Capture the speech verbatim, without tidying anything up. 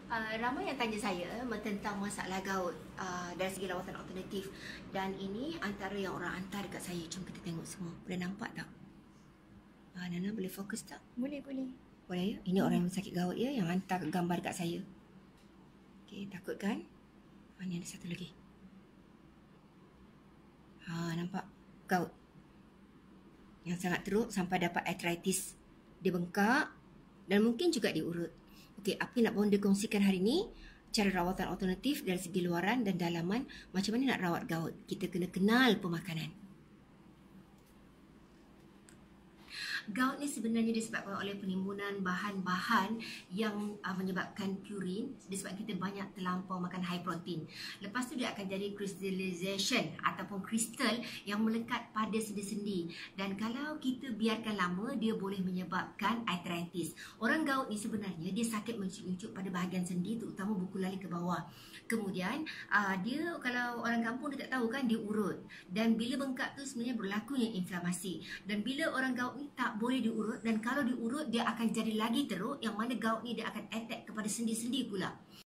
Uh, ramai yang tanya saya tentang masalah gout uh, dari segi rawatan alternatif. Dan ini antara yang orang hantar dekat saya. Jom kita tengok semua. Boleh nampak tak? Uh, Nana boleh fokus tak? Boleh, boleh. Boleh ya? Ini hmm. orang yang sakit gout ya, yang hantar gambar dekat saya. Okey, takut kan? Ha, ni ada satu lagi. Ha, nampak? Gout. Yang sangat teruk sampai dapat arthritis. Dia bengkak dan mungkin juga dia urut. Okey, apa yang nak Bonda kongsikan hari ni? Cara rawatan alternatif dari segi luaran dan dalaman. Macam mana nak rawat gout? Kita kena kenal pemakanan. Gout ni sebenarnya disebabkan oleh penimbunan bahan-bahan yang uh, menyebabkan purin, disebabkan kita banyak terlampau makan high protein. Lepas tu dia akan jadi crystallization ataupun kristal yang melekat pada sendi-sendi. Dan kalau kita biarkan lama, dia boleh menyebabkan arthritis. Orang gout ni sebenarnya dia sakit mencucuk pada bahagian sendi, terutama buku lali ke bawah. Kemudian uh, dia, kalau orang kampung dia tak tahu kan, dia urut. Dan bila bengkak tu sebenarnya berlakunya inflamasi. Dan bila orang gout ni tak boleh diurut, dan kalau diurut dia akan jadi lagi teruk, yang mana gout ni dia akan attack kepada sendi-sendi pula.